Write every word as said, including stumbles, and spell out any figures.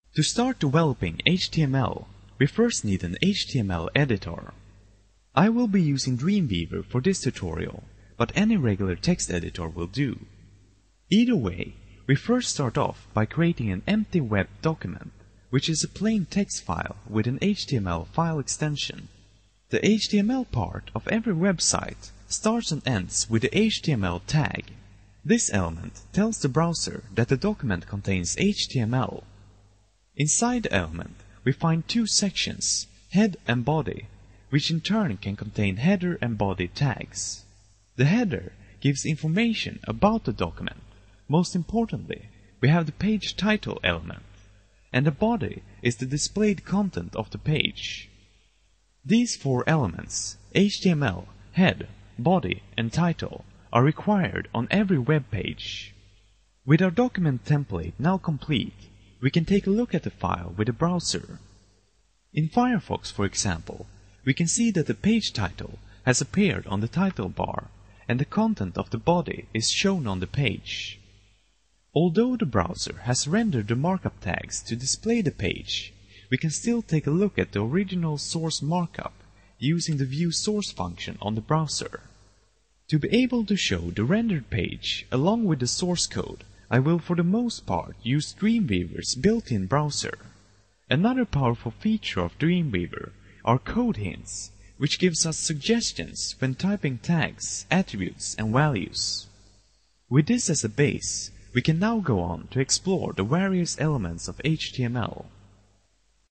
To start developing H T M L, we first need an H T M L editor. I will be using Dreamweaver for this tutorial, but any regular text editor will do. Either way, we first start off by creating an empty web document, which is a plain text file with an H T M L file extension. The H T M L part of every website starts and ends with the H T M L tag. This element tells the browser that the document contains H T M L. Inside the element, we find two sections, head and body, which in turn can contain header and body tags. The header gives information about the document. Most importantly, we have the page title element, and the body is the displayed content of the page. These four elements, H T M L, head, body, and title, are required on every web page. With our document template now complete, we can take a look at the file with the browser. In Firefox, for example, we can see that the page title has appeared on the title bar, and the content of the body is shown on the page. Although the browser has rendered the markup tags to display the page, we can still take a look at the original source markup using the view source function on the browser. To be able to show the rendered page along with the source code, I will for the most part use Dreamweaver's built-in browser. Another powerful feature of Dreamweaver are code hints, which gives us suggestions when typing tags, attributes, and values. With this as a base, we can now go on to explore the various elements of H T M L.